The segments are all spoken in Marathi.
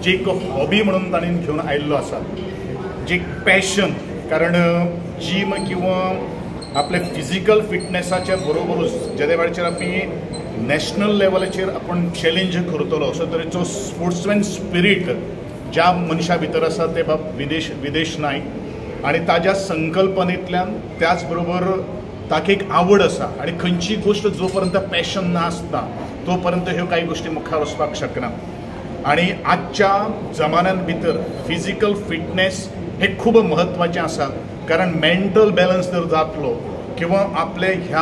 जी एक हॉबी म्हणून ताणें घेवन आयिल्लो आसा, जी पॅशन. कारण जिम किंवा आपले फिजिकल फिटनेसाच्या बरोबरूच ज्या वेळाचेर आमी नॅशनल लेवलाचेर आपण चॅलेंज करतलो असो तरेचो स्पोर्ट्समॅन स्पिरीट ज्या मनशा भितर आसा ते बाब विदेश नाय. आणि ताज्या संकल्पनेंतल्यान त्याच बरोबर ताका एक आवड आसा. आणि खंयची गोष्ट जो पर्यंत पॅशन नासता तो पर्यंत ह्यो काही गोष्टी मुखार वचपाक शकना. आणि आजच्या जमान्यान भितर फिजिकल फिटनेस हे खूब महत्वाचें आसा. कारण मेंटल बॅलन्स जर जातलो किंवा आपले ह्या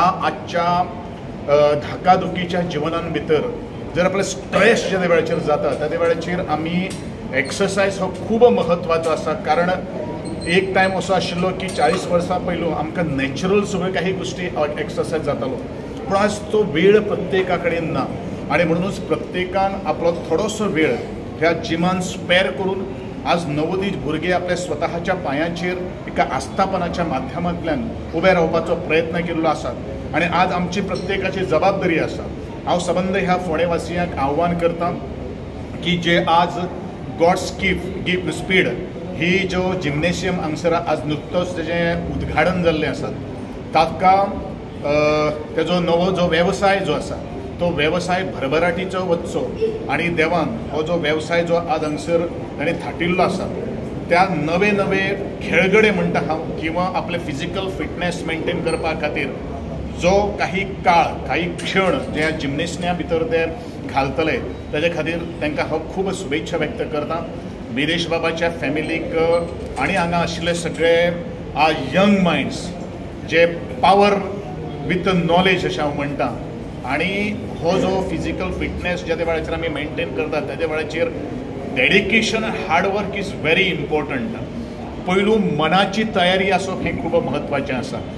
आजच्या धाकाधुकीच्या जिवनान भितर जर आपले स्ट्रेस ज्या वेळाचेर जाता त्या वेळाचेर आमी एक्सरसायज हो खूब महत्वाचो आसा. कारण एक टायम असो आशिल्लो की 40 वर्सां पयलू आमकां नॅचरल सगळ्यो काही गोष्टी एक्सरसायज जातालो, पूण आज तो वेळ प्रत्येका कडेन ना. आणि म्हणूनच प्रत्येकान आपलो थोडोसो वेळ ह्या जिमान स्पेर करून आज नवोदित भुरगे आपल्या स्वताच्या पांयाचेर एका आस्थापनाच्या माध्यमांतल्यान उबे रावपाचो प्रयत्न केल्लो आसा. आणि आज आमची प्रत्येकाची जबाबदारी आसा. हांव सबंद ह्या फोंडेवासियांक आव्हान करता की जे आज गॉड्स गिफ्ट स्पीड ही जो जिमनेशियम हांगसर आज नुकतोच तेजें उद्घाटन जाल्लें आसा, ताका तेजो नवो जो वेवसाय जो आसा तो वेवसाय भरभराटीचो वचचो. आणि देवान हो जो वेवसाय जो आज हांगसर ताणें थाटिल्लो आसा त्या नवे नवे खेळगडे म्हणटा हांव किंवा आपले फिजिकल फिटनेस मेंटेन करपा खातीर जो काही काळ काही क्षण जे जिमनेशिया भितर ते घालतले ताजे खातीर तांकां हांव खूब शुभेच्छा व्यक्त करता. बिरेश बाबाच्या फॅमिलीक आणि हांगा आशिल्ले सगळे यंग मायंड्स जे पावर विथ नॉलेज अशें हांव म्हणटा. आणि हो जो फिजिकल फिटनेस ज्या वेळाचेर आमी मेंटेन करतात त्या वेळाचेर dedication hard work is very important. पयलू मनाची तयारी आसप हें खूब महत्वाचें आसा.